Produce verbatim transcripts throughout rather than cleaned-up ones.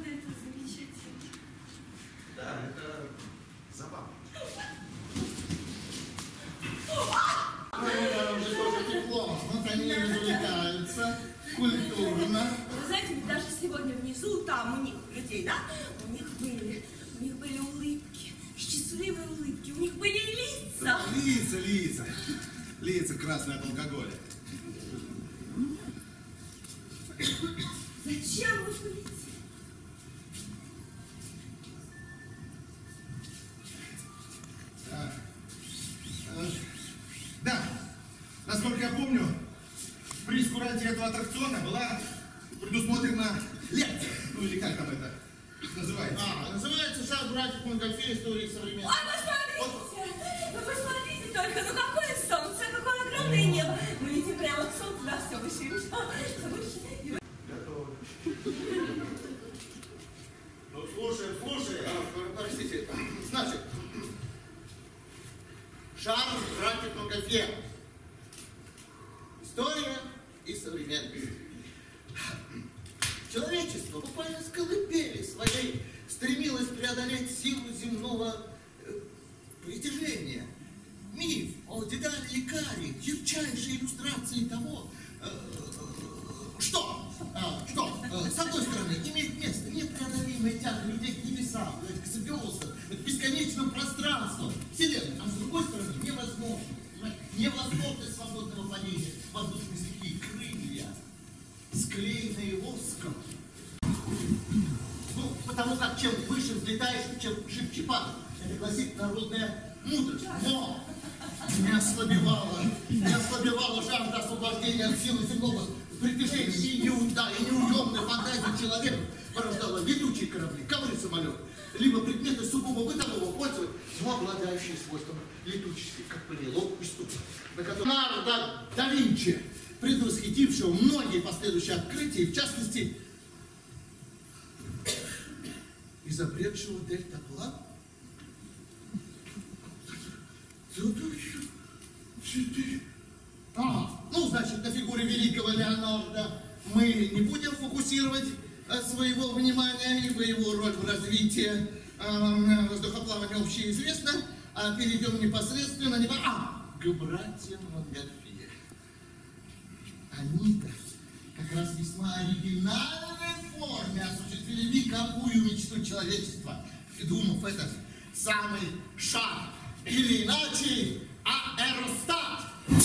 это замечательно. Да, это забавно. Там же тоже тепло. Вот они развлекаются культурно. Вы знаете, ведь даже сегодня внизу, там у них, людей, да, у них были, у них были улыбки, счастливые улыбки, у них были лица. Лица, лица. Лица красные от алкоголя. Зачем вы будете? Да. Да. Насколько я помню, в прейскуранте этого аттракциона была предусмотрена лекция. Ну или как там это называется? А, называется «Шаг братьев Монгольфье. Истории современности». Ой, посмотрите! Вы посмотрите только, ну какое солнце, какое огромное небо. Мы летим прямо к солнцу, да, все выше и выше. Все выше и выше. Готово. Ну, слушай, слушай, а, простите, значит, «Шаг братьев Монгольфье. История и современность». Человечество буквально с колыбели своей стремилось преодолеть силу земного э, притяжения. Миф о Дедале и Каре — ярчайшие иллюстрации того, э, что, э, что, э, с одной стороны, имеет место непреодолимая тяга людей к небесам, к звездам, к бесконечному пространству Вселенной, а с другой стороны, невозможно, невозможность свободного падения воздушной стихии, крылья, склеенные воском. Ну, потому как чем выше взлетаешь, чем шибче падаешь. Это гласит народная мудрость. Но не ослабевала, не ослабевала жажда освобождения от силы земного притяжения. И, не, да, и неуемная фантазия человека порождала летучие корабли, ковры-самолеты, либо предметы сугубо бытового пользования, но обладающие свойством летучести, как Пенелоп и Ступ, на котором Леонардо да Винчи, предвосхитившего многие последующие открытия, в частности, изобретшего дельтаплан. А, ну, значит, на фигуре великого Леонардо мы не будем фокусировать а, своего внимания, ибо его роль в развитии а, воздухоплавания общеизвестна, а перейдем непосредственно не, а, к братьям Монгольфье. Они-то как раз в весьма оригинальной форме осуществили вековую мечту человечества, придумав этот самый шаг, или иначе аэростат.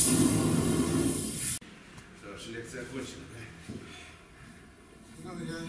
Что ж, лекция окончена, да? Ну, я,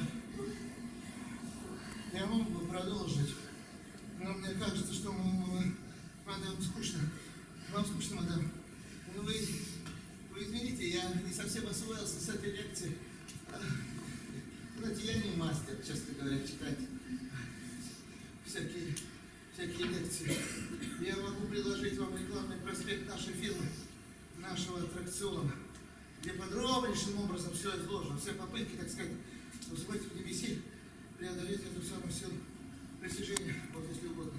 я мог бы продолжить, но мне кажется, что мы, мадам, скучно. Вам скучно, мадам. Ну, вы... Вы извините, я не совсем освоился с этой лекции. Знаете, я не мастер, честно говоря, читать всякие, всякие лекции. Я могу предложить вам рекламный проспект нашей фирмы, нашего аттракциона, где подробнейшим образом все изложено, все попытки, так сказать, вызывать в небеси, преодолеть эту самую силу притяжения, вот если угодно.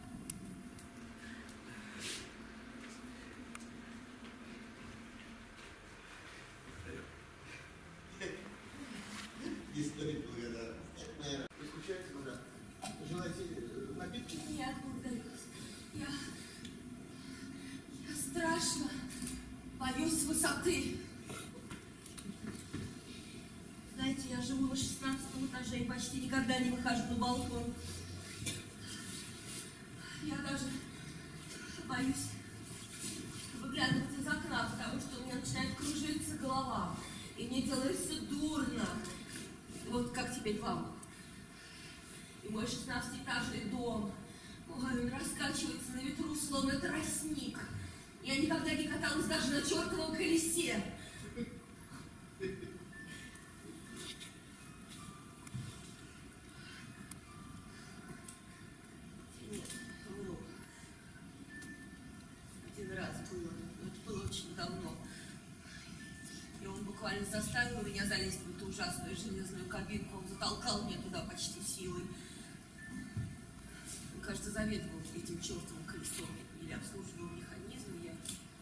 История благодарности. Вы скучаете, мадам? Желаете напитки? Нет, благодарю. Я... Я страшно боюсь высоты. Знаете, я живу на шестнадцатом этаже и почти никогда не выхожу на балкон. Я даже боюсь выглядывать из окна, потому что у меня начинает кружиться голова. И мне делается дурно. Вот как теперь вам. И мой шестнадцатиэтажный дом, ой, он раскачивается на ветру, словно тростник. Я никогда не каталась даже на чертовом колесе. Нет, вру. Один раз было, но это было очень давно. И он буквально заставил меня залезть в эту ужасную железную кабинку. Он затолкал меня туда почти силой. Он, кажется, заведовал этим чертовым колесом или обслуживал механизм, я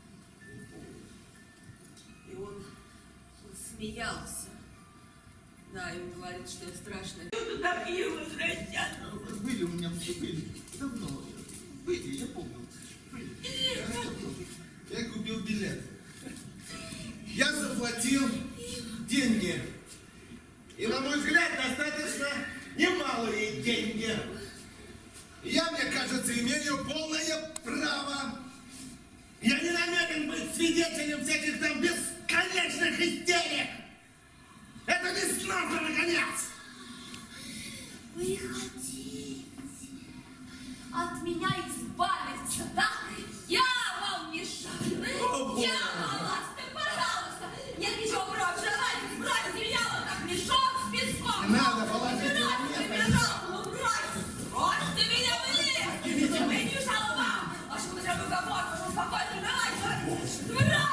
не помню. И он, он смеялся Да, и он говорит, что я страшная. Тут такие возвращаться. Были у меня, были. Давно. Были, я помню. Были. Я купил билет. Я заплатил деньги. И, на мой взгляд, достаточно немалые деньги. Я, мне кажется, имею полное право. Я не намерен быть свидетелем всяких там бесконечных истерик. Это бесновно, наконец. Вы хотите от меня избавиться, да? Я вам мешаю. О, Я вас, так пожалуйста. Нет ничего против. Давайте, бросьте меня вот как мешок с песком. Не надо, положите Бросьте мне, меня, ну бросьте. Бросьте меня вниз. Я не мешала вам. А что вы хотя бы комфортно, ну спокойно, давайте. Забирайте.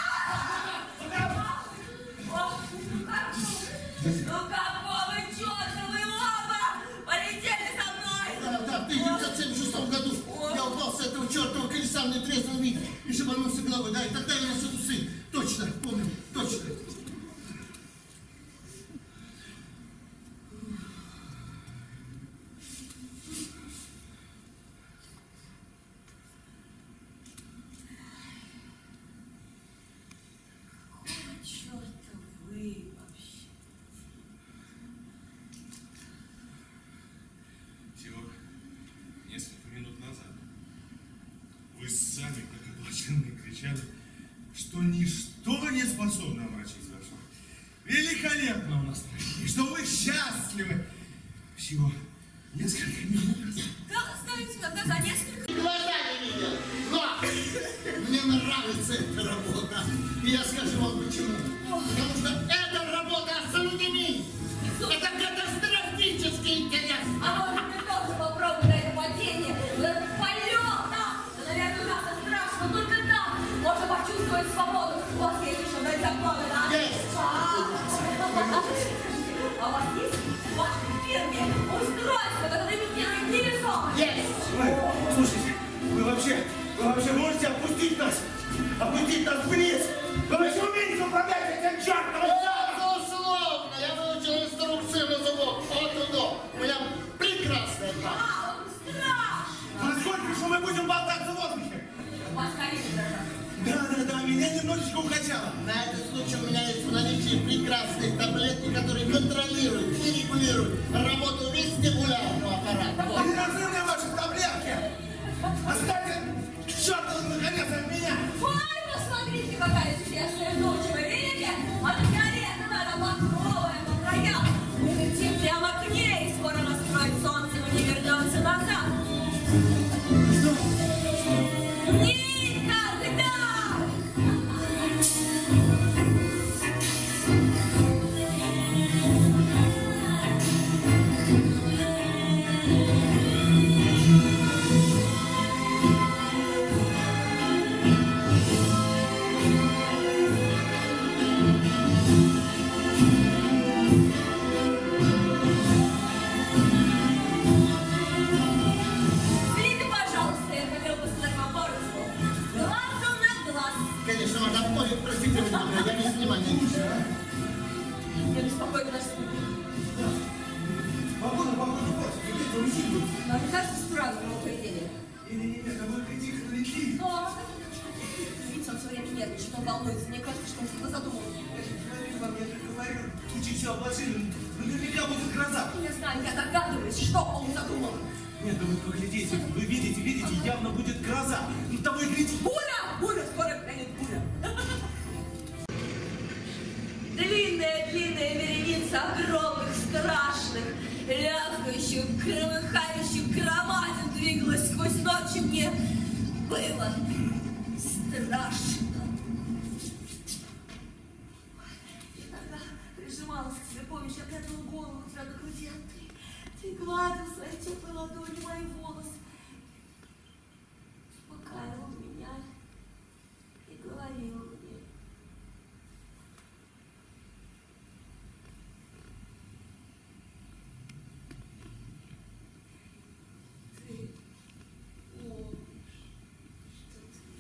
Ну какого черта вы оба полетели со мной? Да, да, в тысяча девятьсот семьдесят шестом году я упал с этого чертова колеса в нетрезвом виде и шибанулся головой. Да, и тогда я носил усы. Точно, помню, точно. Какого черта вы вообще? Всего несколько минут назад вы сами, как облаченные, кричали, что ничто не способно омрачить вашу великолепного настроения, и что вы счастливы. Всего несколько минут назад. Как оставите, когда за несколько... Глаза не видел. Но мне нравится эта работа. И я скажу вам почему. Потому что эта работа с людьми. Это катастрофически интересно. А может, ты тоже попробуй на это падение? Вот этот полет, да? Да, наверное, ужасно страшно, только там можно почувствовать свободу. У вас есть еще дать законы, да? Есть. А у вас есть в вашей фирме устройство, которое имитирует невесомость? Есть. Ой, слушайте, вы вообще, вы вообще можете опустить нас? Опустить нас вниз? Вы вообще умеете управлять этим чертовым? Безусловно, я выучил инструкцию на зубок. Вот туда. У меня прекрасная память. А, он страшно. Насколько же мы будем болтаться в воздухе? У вас ковид даже. Да, да, да, меня немножечко укачало. На этот случай у меня есть в наличии прекрасные таблетки, которые контролируют и регулируют работу вестибулярного аппарата. Вот. Не нужны мне ваши таблетки. Оставьте к черту, наконец, от меня. Ой, посмотрите, какая чудесная ночь, вы видите? Она фиолетовая, она багровая, по краям. Мы летим прямо к ней, и скоро раскроет солнце, мы не вернемся назад. Никогда! Извините, пожалуйста, я хотела бы сказать вам пару слов. Глазу на глаз. Конечно, мадам Полли, простите меня, я без внимания. Я беспокоюсь наш спутник. Погода, погода, погода, где-то усиливается. Вам не кажется странным его поведение? Не-не-не, только тихо налети. Но видите, он все время нервничает, он волнуется. Мне кажется, что он что-то задумал. Смотри, вам я же говорю, тучи все обложили, наверняка будет гроза. Я знаю, я догадываюсь, что он задумал. Нет, да вы поглядите, вы видите, видите, явно будет гроза. Ну того и гляди. Буря! Буря! Скоро грянет буря. Длинная-длинная вереница огромных, страшных, лязгающих, громыхающих громадин двигалась сквозь ночь, и мне было страшно. Я тогда прижималась к тебе, помнишь, я прятала голову у тебя на груди, а ты, ты гладил своей теплой ладонью мои волосы, успокаивал меня и говорил мне: ты помнишь, что ты...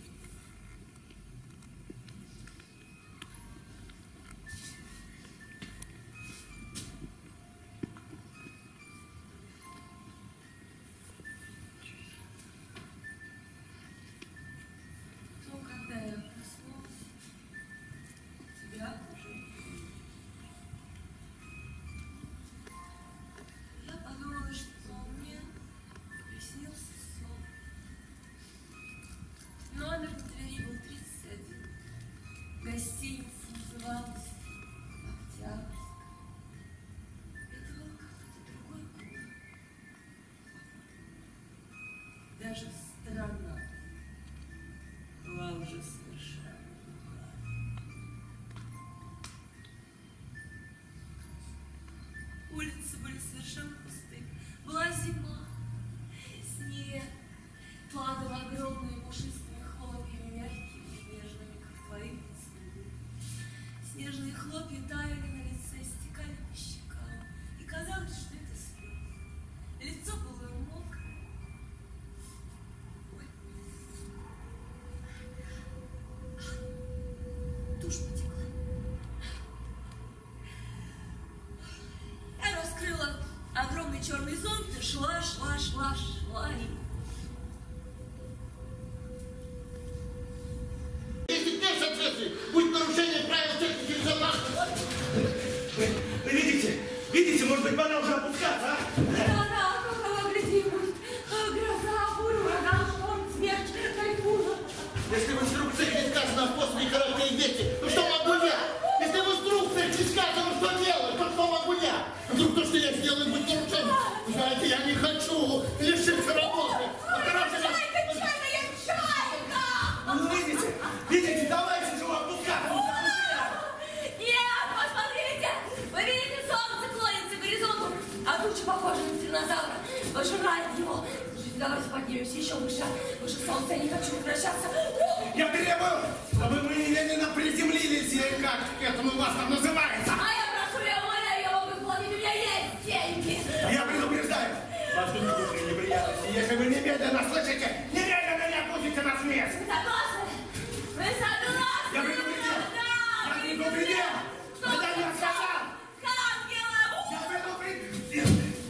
были совершенно пустые. Была зима, снег падал огромными пушистыми хлопьями, мягкими и нежными, как твои поцелуи. Снежные хлопья таяли на лице, стекали по щекам, и казалось, что это слезы. Лицо было мокрое. Ой. Тушь потекла. Я раскрыла огромный черный зонт и шла, шла, шла, шла. И... Если ты соответствуешь, будет нарушение правил техники безопасности. Вы, вы видите? Видите, может быть, пора уже опускаться, а? Да, да, какова гляди, будет гроза, буря, ураган, шторм, смерч, тайфун. Если в инструкциях не сказано после короткой вести, то что могу я? Если в инструкциях не сказано, что делать, то что могу я? Вдруг то, что я сделаю, будет нарушение. Вы знаете, я не хочу лишиться работы. Чайка, чайка, я чайка! Ну, видите? Видите? Давайте же опускаться. Нет, посмотрите! Вы видите, солнце клонится к горизонту, а туча похожа на динозавра. Пожирает его. Слушайте, давайте поднимемся еще выше. Выше солнца, я не хочу возвращаться. Я требую, чтобы мы немедленно приземлились, или как этому у вас там называется. А я прошу, я умоляю, я могу платить, у меня есть деньги. Я предупреждаю, вас ждут крупные неприятности. Если вы немедленно слышите, немедленно не опустите нас в место. Вы согласны? Вы согласны? Я предупредил. Да, Я предупредил. Что Это ты я сказал. Ангела! Я предупредил.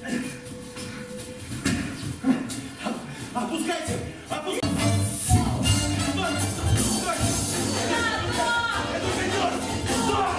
Опускайте, опускайте. Стой, стой. Это уже идет. Стой.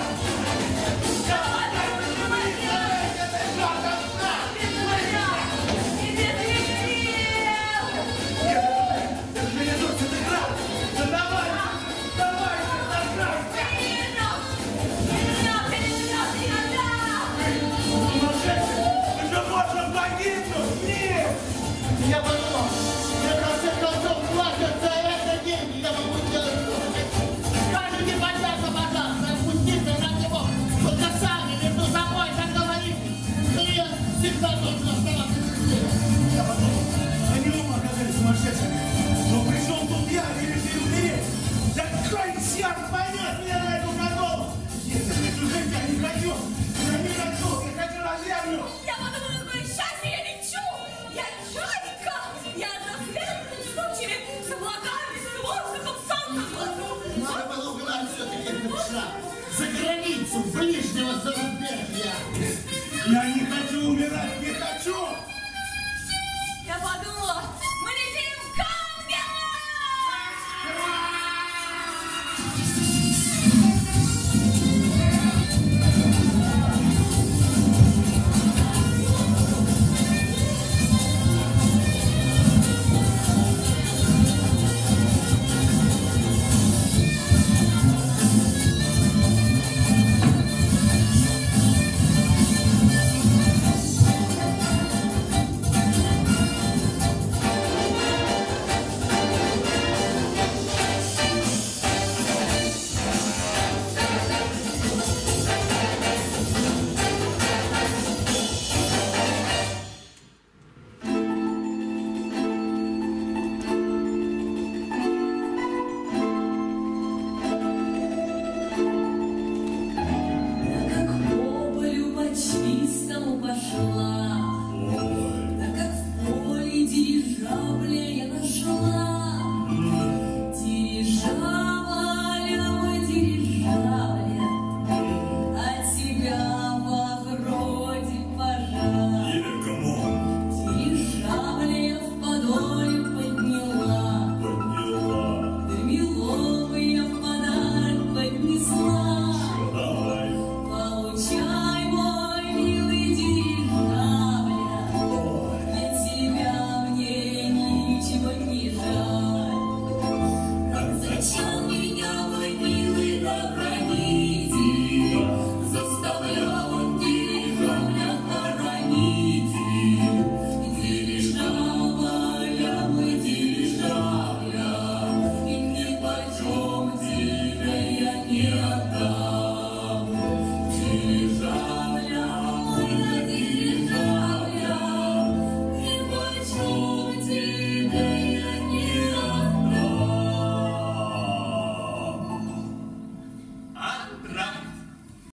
Я подумал, я в конце концов платят за это деньги, я могу сделать что-то. Скажите, понятно, пожалуйста, отпустите на него. Только сами между собой договоритесь. Клиент всегда должен оставаться счастливым. Я подумал, они оба оказались сумасшедшими. Но пришел тут я и решил умереть. Да какой черт поймет меня на эту голову? Нет, я хочу жить, я не хочу. Я не хочу, я хочу на землю. Я подумала, какое счастье, я лечу! Я чайка! Я разлетаюсь с тучами, с облаками, с воздухом, солнцем в глазу! Надо было угнать все-таки этот шаг за границу ближнего зарубежья. Я не хочу умирать, не хочу! Я подумала, мы летим